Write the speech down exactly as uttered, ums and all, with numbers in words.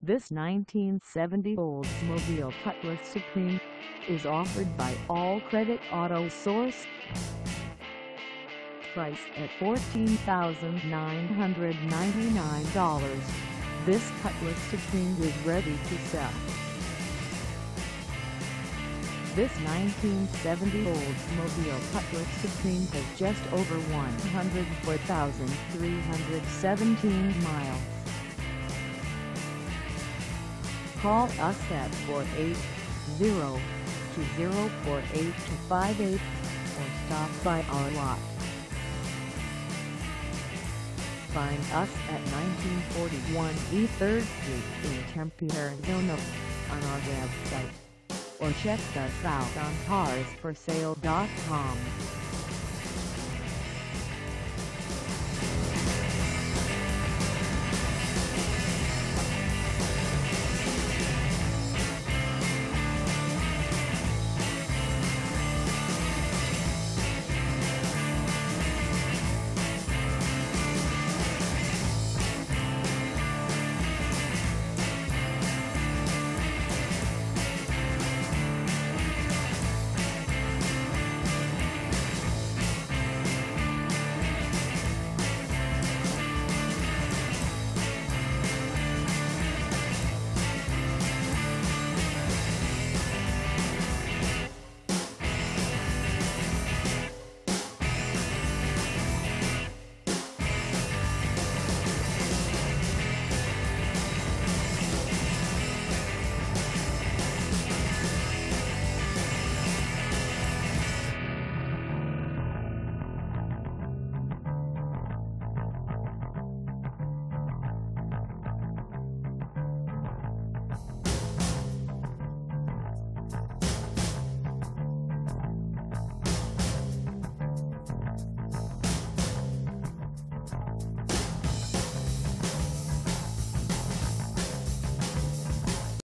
This nineteen seventy Oldsmobile Cutlass Supreme is offered by All Credit Auto Source. Price at fourteen thousand nine hundred ninety-nine dollars, this Cutlass Supreme is ready to sell. This nineteen seventy Oldsmobile Cutlass Supreme has just over one hundred four thousand three hundred seventeen miles. Call us at four eight zero, two zero four, eight two five eight or stop by our lot. Find us at nineteen forty-one East third Street in Tempe, Arizona on our website, or check us out on cars for sale dot com.